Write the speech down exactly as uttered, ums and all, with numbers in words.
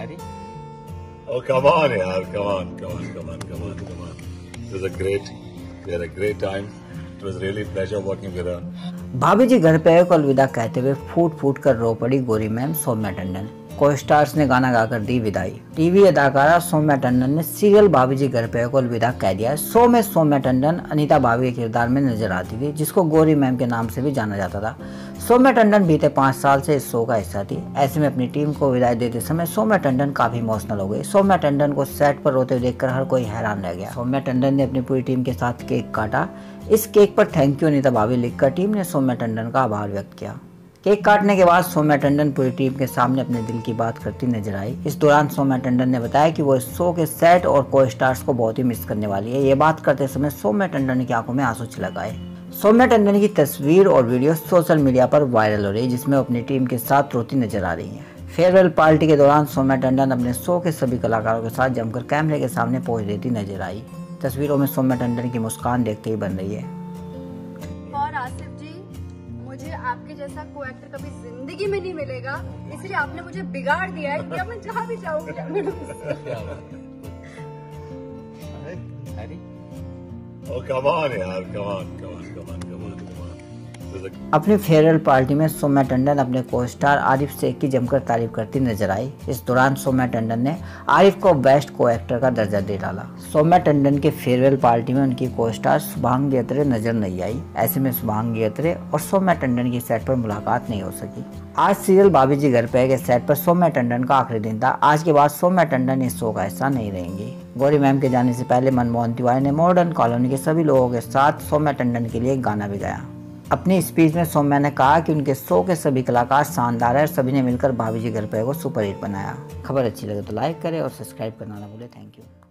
Oh, come on, yaar. Come on, come on, come on, come on, come on. It was a great, we had a great time. It was really a pleasure working with her. भाभी जी घर पे आए को अलविदा कहते हुए फूट फूट कर रो पड़ी गौरी मैम सौम्या टंडन। को स्टार्स ने गाना गाकर दी विदाई। टीवी अदाकारा सौम्या टंडन ने सीरियल भाभी जी घर पे आए को अलविदा कह दिया। शो में सौम्या टंडन अनीता भाभी के किरदार में नजर आती थी, जिसको गौरी मैम के नाम से भी जाना जाता था। सौम्या टंडन बीते पाँच साल से इस शो का हिस्सा थी। ऐसे में अपनी टीम को विदाई देते समय सौम्या टंडन काफी इमोशनल हो गई। सौम्या टंडन को सेट पर रोते हुए देखकर हर कोई हैरान रह गया। सौम्या टंडन ने अपनी पूरी टीम के साथ केक काटा। इस केक पर थैंक यू अनीता भाभी लिखकर टीम ने सौम्या टंडन का आभार व्यक्त किया। केक काटने के बाद सौम्या टंडन पूरी टीम के सामने अपने दिल की बात करती नजर आई। इस दौरान सौम्या टंडन ने बताया कि वो इस शो के सेट और को स्टार्स को बहुत ही मिस करने वाली है। ये बात करते समय सौम्या टंडन की आंखों में आंसू छलक आए। सौम्या टंडन की तस्वीर और वीडियो सोशल मीडिया पर वायरल हो रही है, जिसमें अपनी टीम के साथ रोती नजर आ रही है। फेयरवेल पार्टी के दौरान सौम्या टंडन अपने शो के सभी कलाकारों के साथ जमकर कैमरे के सामने पहुंच देती नजर आई। तस्वीरों में सौम्या टंडन की मुस्कान देखते ही बन रही है। और आसिफ जी, मुझे आपके जैसा को एक्टर कभी जिंदगी में नहीं मिलेगा, इसलिए आपने मुझे बिगाड़ दिया है कि अब मैं जहाँ भी जाऊंगी। Oh, come on, yaar. Come on, come on, come on, come on, come on. It was a अपनी फेयरवेल पार्टी में सौम्या टंडन अपने को स्टार आरिफ शेख की जमकर तारीफ करती नजर आई। इस दौरान सौम्या टंडन ने आरिफ को बेस्ट को एक्टर का दर्जा दे डाला। सौम्या टंडन के फेयरवेल पार्टी में उनकी को स्टार शुभांगी अत्रे नजर नहीं आई। ऐसे में शुभांगी अत्रे और सौम्या टंडन की सेट पर मुलाकात नहीं हो सकी। आज सीरियल भाभी जी घर पे के सेट पर सौम्या टंडन का आखिरी दिन था। आज के बाद सौम्या टंडन इस शो का हिस्सा नहीं रहेंगी। गौरी मैम के जाने से पहले मनमोहन तिवारी ने मॉडर्न कॉलोनी के सभी लोगों के साथ सौम्या टंडन के लिए एक गाना भी गाया। अपनी स्पीच में सौम्या ने कहा कि उनके शो के सभी कलाकार शानदार है और सभी ने मिलकर भाभी जी घर पे को सुपर हिट बनाया। खबर अच्छी लगे तो लाइक करें और सब्सक्राइब करना ना भूलें। Thank you.